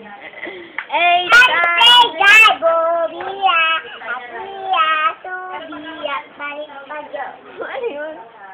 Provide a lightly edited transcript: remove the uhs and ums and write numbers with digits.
Gago, biya, apiya, tubiya, balik pajo. Ano yun?